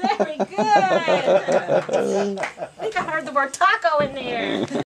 Very good. I think I heard the word taco in there.